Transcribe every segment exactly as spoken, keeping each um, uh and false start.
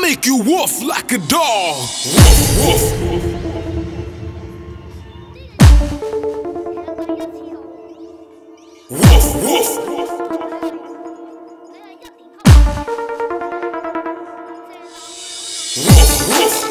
make you woof like a dog. Woof, woof. Woof, woof. Woof, woof.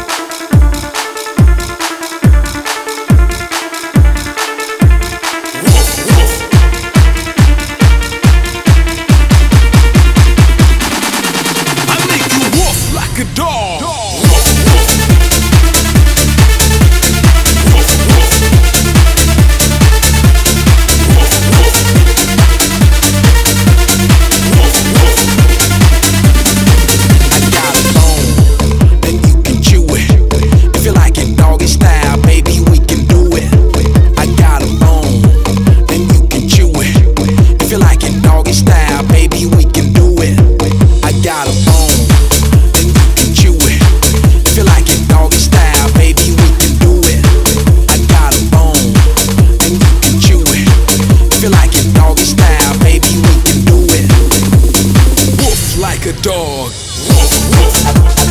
Like a dog. Woof, woof.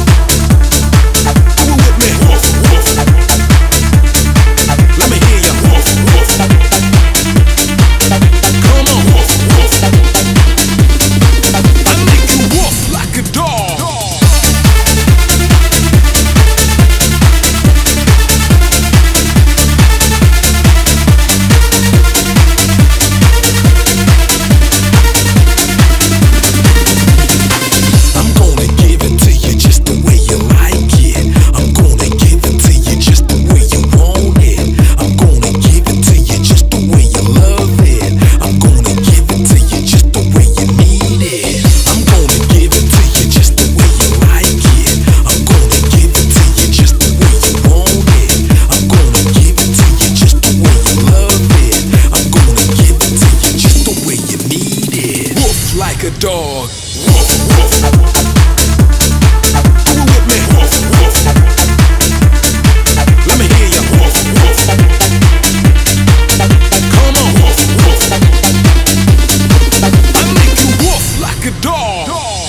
Come with me. Woof, woof. Let me hear you. Woof, woof. Come on. Woof, woof. I make you woof like a dog. Like a dog. Woof, woof. Come with me. Woof, woof. Let me hear you. Woof, woof. Come on. Woof, woof. I make you woof like a dog.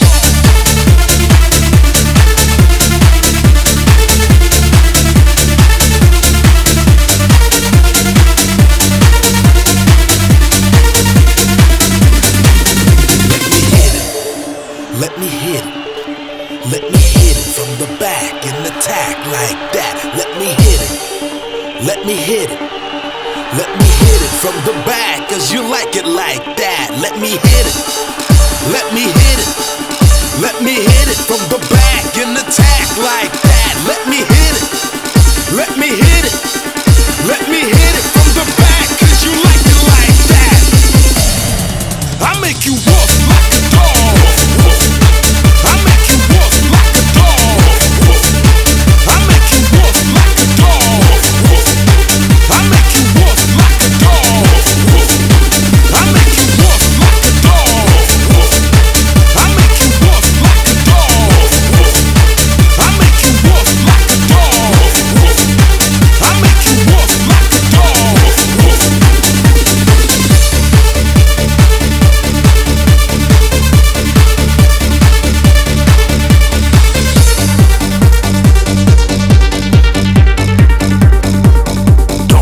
Let me hit it, let me hit it from the back and attack like that. Let me hit it, let me hit it, let me hit it from the back, cause you like it like that. Let me hit it, let me hit it, let me hit it from the back and attack like that. Let me hit it, let me hit it, let me hit it from the back, cause you like it like that. I make you woof like a dog. I make you woof like a dog. I make you woof like a dog. I make you woof like a dog. I make you woof like a dog. I make you woof like a dog. I make you woof like a dog. I make you woof like a dog.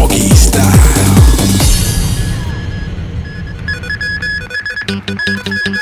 Doggy style.